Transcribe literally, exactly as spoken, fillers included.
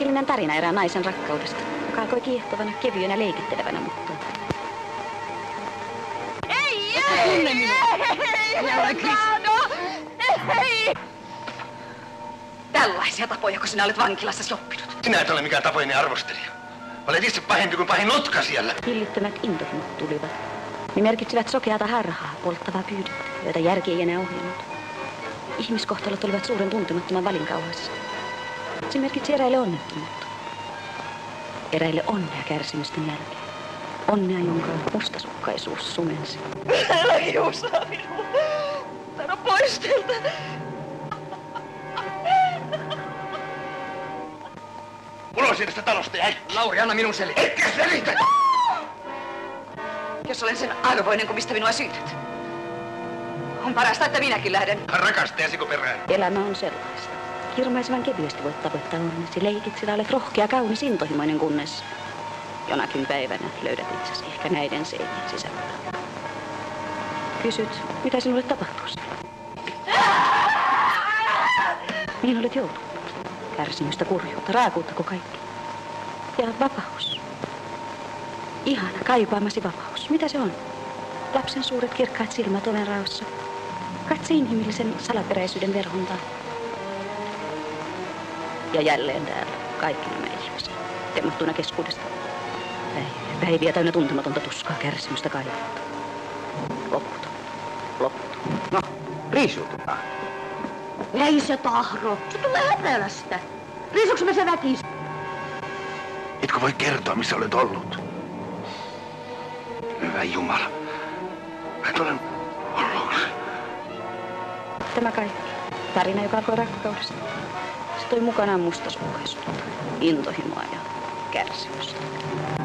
Merkillinen tarina erään naisen rakkaudesta, joka alkoi kiehtovana, kevyenä, leikittelevänä, mutta... Ei, ei, tunne minua! Ei, ei! Tällaisia tapoja, kun sinä olet vankilassa oppinut. Sinä et ole mikään tapojeni arvostelija. Olet itse pahempi kuin pahin notka siellä. Hillittömät intohimot tulivat. Ne merkitsivät sokeata harhaa, polttavaa pyydettä, joita järki ei enää ohjannut. Ihmiskohtalot olivat suuren tuntemattoman valinkauhassa. Se merkitsi eräille onnettomuutta. Eräille onnea kärsimysten jälkeen. Onnea, jonka mustasukkaisuus sumensi. Älä kiusaa minua. Sano pois teiltä. Ulos tästä talosta jäi. Lauri, anna minun selitä. Etkä selitä! Jos olen sen arvoinen, kuin mistä minua syytät. On parasta, että minäkin lähden. Rakastajasiko perään? Elämä on sellaista. Kirmaisevan kevyesti voit tavoittaa onnesi. Leikit, sillä olet rohkea, kaunis, intohimoinen, kunnes jonakin päivänä löydät itsesi ehkä näiden seinien sisältä. Kysyt, mitä sinulle tapahtuu siellä? Mihin olet joutunut? Kärsimystä, kurjuutta, raakuuttako kaikki? Ja vapaus. Ihana, kaipaamasi vapaus. Mitä se on? Lapsen suuret kirkkaat silmät oven raossa. Katse inhimillisen salaperäisyyden verhontaa. Ja jälleen täällä kaikki nämä ihmiset, temmattuina keskuudesta. Päiviä, päiviä täynnä tuntematonta tuskaa, kärsimystä, kaivuutta. Lopputon, lopputon. No, riisuututaan. Ei se tahro. Se tulee Etelästä. Riisuks me se väkis? Etkö voi kertoa, missä olet ollut? Hyvä Jumala. Mä tulen hulluksi. Tämä kaikki. Tarina, joka alkoi rakkaudesta. Se toi mukanaan mustasukkaisuutta, intohimoa ja kärsimystä.